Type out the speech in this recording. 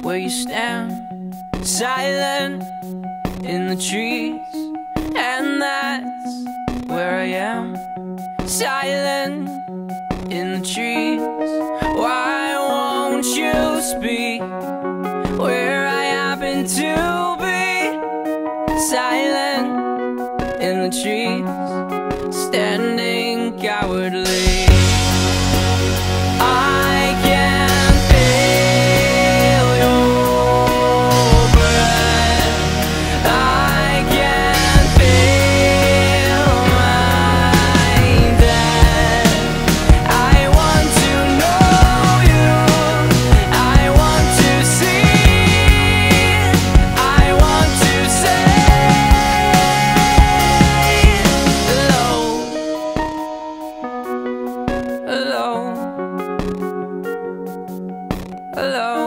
where you stand, silent in the trees. And that's where I am, silent in the trees. Why won't you speak where I happen to be? Silent in the trees, standing cowardly. I can feel your breath, I can feel my death. I want to know you, I want to see, I want to say hello, hello, hello.